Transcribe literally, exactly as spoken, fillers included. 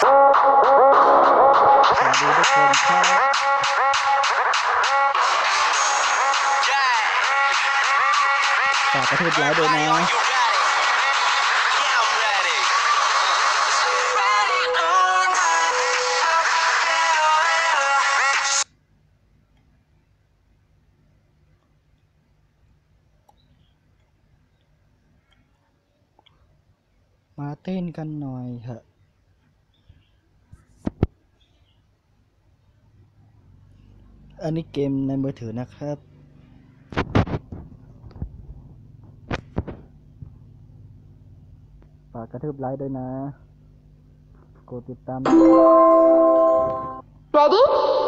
สวัสดีทุกคนครับฝากกระทืบไลค์ด้วยนะมาเต้นกันหน่อยเถอะอันนี้เกมในมือถือนะครับฝากกระทืบไลค์ด้วยนะกดติดตาม Ready?